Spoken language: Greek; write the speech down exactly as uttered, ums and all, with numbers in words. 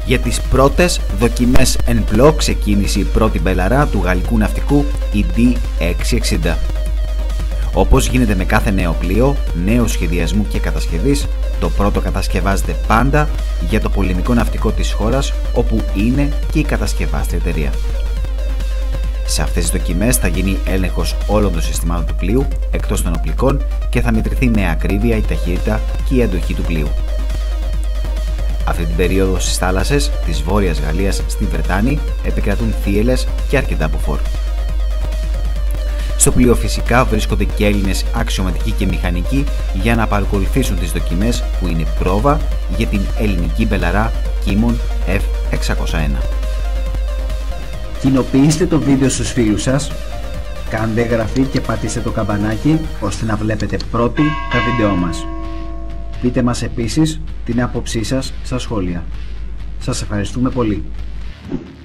Για τις πρώτες δοκιμές εν πλώ ξεκίνησε η πρώτη μπελαρά του γαλλικού ναυτικού, η ντι εξακόσια εξήντα. Όπως γίνεται με κάθε νέο πλοίο, νέου σχεδιασμού και κατασκευής, το πρώτο κατασκευάζεται πάντα για το πολεμικό ναυτικό της χώρας όπου είναι και η κατασκευάστρια εταιρεία. Σε αυτές τις δοκιμές θα γίνει έλεγχος όλων των συστημάτων του πλοίου εκτός των οπλικών και θα μετρηθεί με ακρίβεια η ταχύτητα και η αντοχή του πλοίου. Αυτή την περίοδο στις θάλασσες της Βόρειας Γαλλίας στη Βρετάνη επικρατούν θύελλες και αρκετά μποφόρ. Στο πλοίο φυσικά βρίσκονται και Έλληνες αξιωματικοί και μηχανικοί για να παρακολουθήσουν τις δοκιμές που είναι πρόβα για την ελληνική μπελαρά Κίμων εφ εξακόσια ένα. Κοινοποιήστε το βίντεο στους φίλους σας, κάντε εγγραφή και πατήστε το καμπανάκι ώστε να βλέπετε πρώτοι τα βίντεό μας. Πείτε μας επίσης την άποψή σας στα σχόλια. Σας ευχαριστούμε πολύ.